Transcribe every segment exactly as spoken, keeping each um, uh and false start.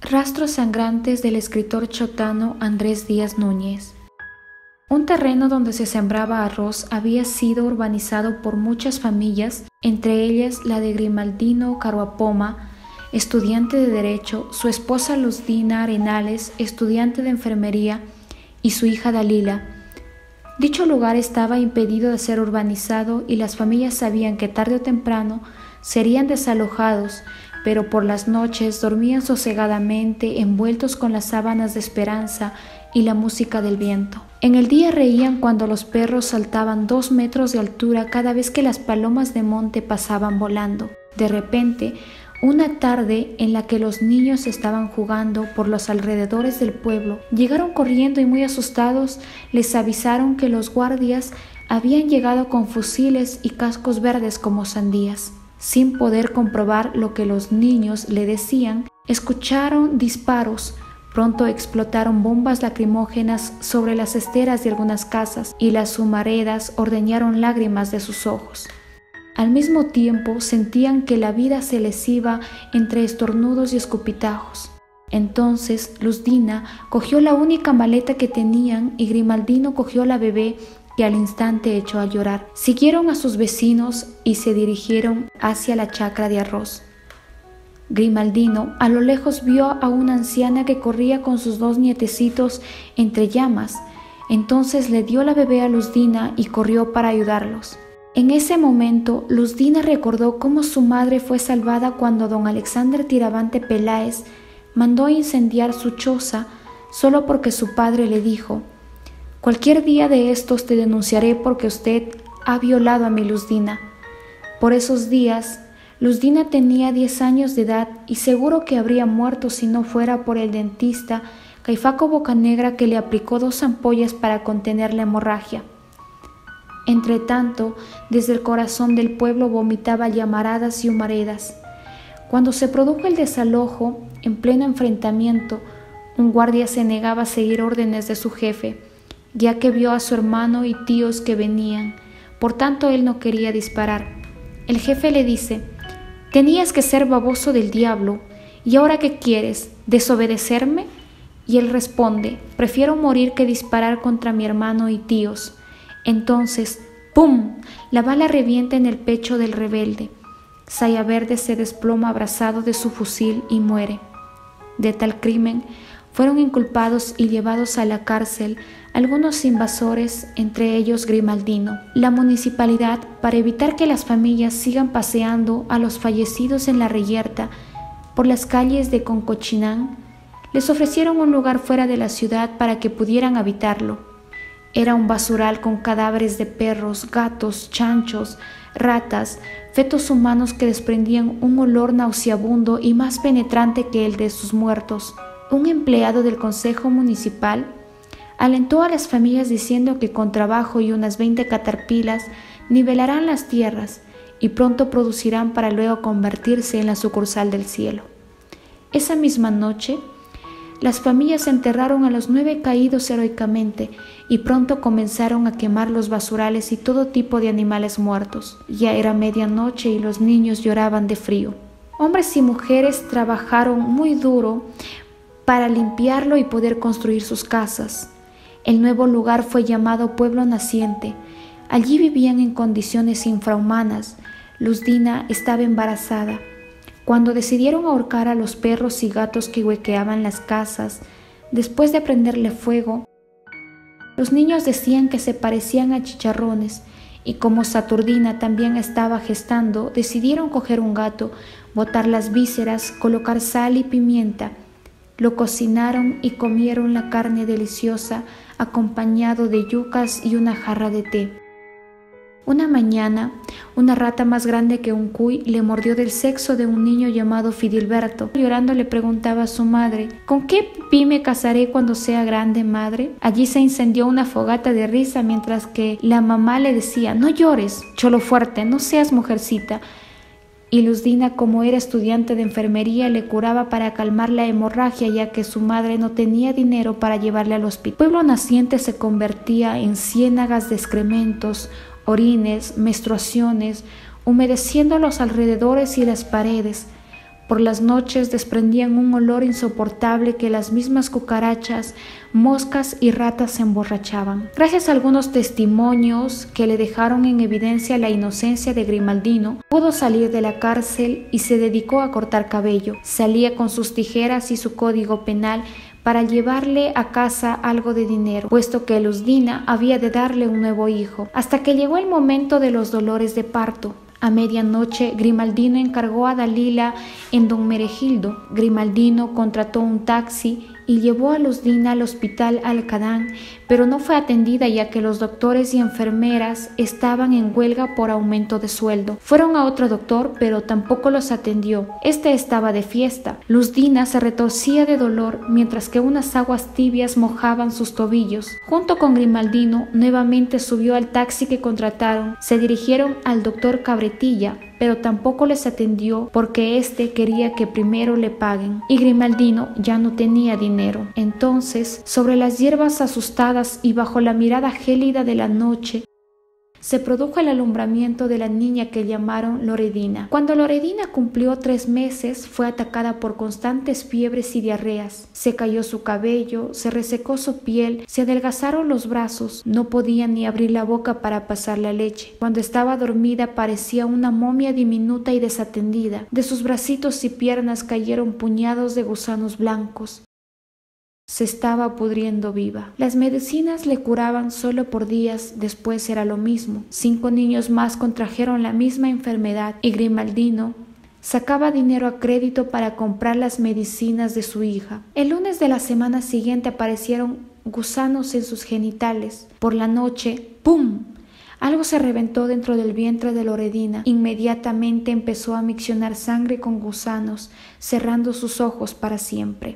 Rastros sangrantes del escritor chotano Andrés Díaz Núñez. Un terreno donde se sembraba arroz había sido urbanizado por muchas familias, entre ellas la de Grimaldino Caruapoma, estudiante de Derecho, su esposa Luzdina Arenales, estudiante de Enfermería, y su hija Dalila. Dicho lugar estaba impedido de ser urbanizado y las familias sabían que tarde o temprano serían desalojados, pero por las noches dormían sosegadamente envueltos con las sábanas de esperanza y la música del viento. En el día reían cuando los perros saltaban dos metros de altura cada vez que las palomas de monte pasaban volando. De repente, una tarde en la que los niños estaban jugando por los alrededores del pueblo, llegaron corriendo y muy asustados les avisaron que los guardias habían llegado con fusiles y cascos verdes como sandías. Sin poder comprobar lo que los niños le decían, escucharon disparos. Pronto explotaron bombas lacrimógenas sobre las esteras de algunas casas y las humaredas ordeñaron lágrimas de sus ojos. Al mismo tiempo sentían que la vida se les iba entre estornudos y escupitajos. Entonces Luzdina cogió la única maleta que tenían y Grimaldino cogió la bebé que al instante echó a llorar. Siguieron a sus vecinos y se dirigieron hacia la chacra de arroz. Grimaldino a lo lejos vio a una anciana que corría con sus dos nietecitos entre llamas. Entonces le dio la bebé a Luzdina y corrió para ayudarlos. En ese momento, Luzdina recordó cómo su madre fue salvada cuando don Alexander Tiravante Peláez mandó incendiar su choza solo porque su padre le dijo: «Cualquier día de estos te denunciaré porque usted ha violado a mi Luzdina». Por esos días, Luzdina tenía diez años de edad y seguro que habría muerto si no fuera por el dentista Caifaco Bocanegra, que le aplicó dos ampollas para contener la hemorragia. Entretanto, desde el corazón del pueblo vomitaba llamaradas y humaredas. Cuando se produjo el desalojo, en pleno enfrentamiento, un guardia se negaba a seguir órdenes de su jefe, ya que vio a su hermano y tíos que venían. Por tanto, él no quería disparar. El jefe le dice: «Tenías que ser baboso del diablo, ¿y ahora qué quieres? ¿Desobedecerme?» Y él responde: «Prefiero morir que disparar contra mi hermano y tíos». Entonces, ¡pum!, la bala revienta en el pecho del rebelde. Saya Verde se desploma abrazado de su fusil y muere. De tal crimen fueron inculpados y llevados a la cárcel algunos invasores, entre ellos Grimaldino. La municipalidad, para evitar que las familias sigan paseando a los fallecidos en la reyerta por las calles de Concochinán, les ofrecieron un lugar fuera de la ciudad para que pudieran habitarlo. Era un basural con cadáveres de perros, gatos, chanchos, ratas, fetos humanos que desprendían un olor nauseabundo y más penetrante que el de sus muertos. Un empleado del consejo municipal alentó a las familias diciendo que con trabajo y unas veinte caterpillas nivelarán las tierras y pronto producirán para luego convertirse en la sucursal del cielo. Esa misma noche, las familias enterraron a los nueve caídos heroicamente y pronto comenzaron a quemar los basurales y todo tipo de animales muertos. Ya era medianoche y los niños lloraban de frío. Hombres y mujeres trabajaron muy duro para limpiarlo y poder construir sus casas. El nuevo lugar fue llamado Pueblo Naciente. Allí vivían en condiciones infrahumanas. Luzdina estaba embarazada. Cuando decidieron ahorcar a los perros y gatos que huequeaban las casas, después de prenderle fuego, los niños decían que se parecían a chicharrones, y como Saturnina también estaba gestando, decidieron coger un gato, botar las vísceras, colocar sal y pimienta. Lo cocinaron y comieron la carne deliciosa, acompañado de yucas y una jarra de té. Una mañana, una rata más grande que un cuy le mordió del sexo de un niño llamado Fidilberto. Llorando le preguntaba a su madre: «¿Con qué pipí me casaré cuando sea grande, madre?». Allí se incendió una fogata de risa mientras que la mamá le decía: «No llores, cholo fuerte, no seas mujercita». Y Luzdina, como era estudiante de enfermería, le curaba para calmar la hemorragia, ya que su madre no tenía dinero para llevarle al hospital. Pueblo Naciente se convertía en ciénagas de excrementos, orines, menstruaciones, humedeciendo los alrededores y las paredes. Por las noches desprendían un olor insoportable que las mismas cucarachas, moscas y ratas se emborrachaban. Gracias a algunos testimonios que le dejaron en evidencia la inocencia de Grimaldino, pudo salir de la cárcel y se dedicó a cortar cabello. Salía con sus tijeras y su código penal para llevarle a casa algo de dinero, puesto que Luzdina había de darle un nuevo hijo, hasta que llegó el momento de los dolores de parto. A medianoche, Grimaldino encargó a Dalila en Don Meregildo. Grimaldino contrató un taxi y llevó a Luzdina al hospital Al-Qadán, pero no fue atendida ya que los doctores y enfermeras estaban en huelga por aumento de sueldo. Fueron a otro doctor, pero tampoco los atendió. Este estaba de fiesta. Luzdina se retorcía de dolor mientras que unas aguas tibias mojaban sus tobillos. Junto con Grimaldino, nuevamente subió al taxi que contrataron. Se dirigieron al doctor Cabretilla, pero tampoco les atendió porque éste quería que primero le paguen y Grimaldino ya no tenía dinero. Entonces, sobre las hierbas asustadas y bajo la mirada gélida de la noche, se produjo el alumbramiento de la niña que llamaron Loredina. Cuando Loredina cumplió tres meses, fue atacada por constantes fiebres y diarreas. Se cayó su cabello, se resecó su piel, se adelgazaron los brazos. No podía ni abrir la boca para pasar la leche. Cuando estaba dormida parecía una momia diminuta y desatendida. De sus bracitos y piernas cayeron puñados de gusanos blancos. Se estaba pudriendo viva. Las medicinas le curaban solo por días, después era lo mismo. Cinco niños más contrajeron la misma enfermedad y Grimaldino sacaba dinero a crédito para comprar las medicinas de su hija. El lunes de la semana siguiente aparecieron gusanos en sus genitales. Por la noche, ¡pum!, algo se reventó dentro del vientre de Loredina. Inmediatamente empezó a miccionar sangre con gusanos, cerrando sus ojos para siempre.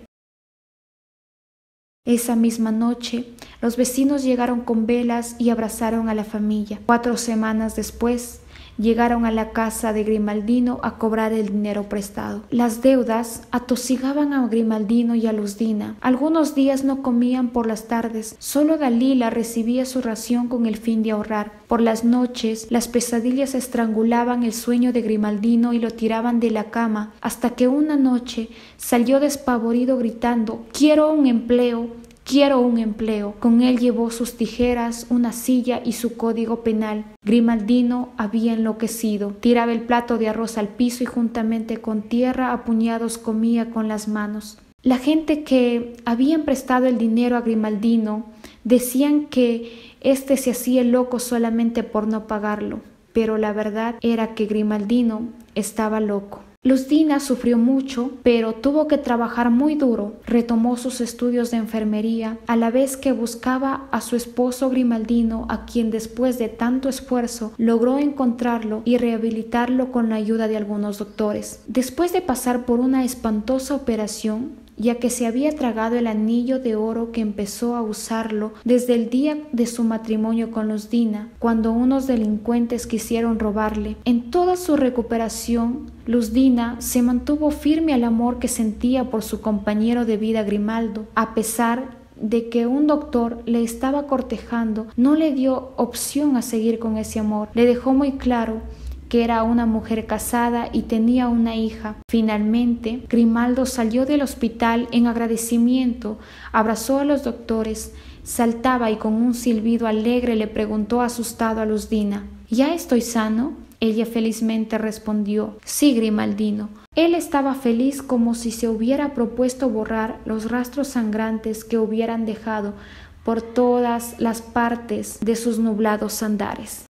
Esa misma noche, los vecinos llegaron con velas y abrazaron a la familia. Cuatro semanas después, llegaron a la casa de Grimaldino a cobrar el dinero prestado. Las deudas atosigaban a Grimaldino y a Luzdina. Algunos días no comían por las tardes. Solo Dalila recibía su ración con el fin de ahorrar. Por las noches, las pesadillas estrangulaban el sueño de Grimaldino y lo tiraban de la cama, hasta que una noche salió despavorido gritando: «¡Quiero un empleo! ¡Quiero un empleo!». Con él llevó sus tijeras, una silla y su código penal. Grimaldino había enloquecido. Tiraba el plato de arroz al piso y juntamente con tierra a puñados comía con las manos. La gente que habían prestado el dinero a Grimaldino decían que éste se hacía loco solamente por no pagarlo, pero la verdad era que Grimaldino estaba loco. Luzdina sufrió mucho, pero tuvo que trabajar muy duro. Retomó sus estudios de enfermería, a la vez que buscaba a su esposo Grimaldino, a quien después de tanto esfuerzo logró encontrarlo y rehabilitarlo con la ayuda de algunos doctores. Después de pasar por una espantosa operación, ya que se había tragado el anillo de oro que empezó a usarlo desde el día de su matrimonio con Luzdina, cuando unos delincuentes quisieron robarle. En toda su recuperación, Luzdina se mantuvo firme al amor que sentía por su compañero de vida Grimaldo. A pesar de que un doctor le estaba cortejando, no le dio opción a seguir con ese amor. Le dejó muy claro que era una mujer casada y tenía una hija. Finalmente, Grimaldo salió del hospital en agradecimiento, abrazó a los doctores, saltaba y con un silbido alegre le preguntó asustado a Luzdina: «¿Ya estoy sano?». Ella felizmente respondió: «Sí, Grimaldino». Él estaba feliz como si se hubiera propuesto borrar los rastros sangrantes que hubieran dejado por todas las partes de sus nublados andares.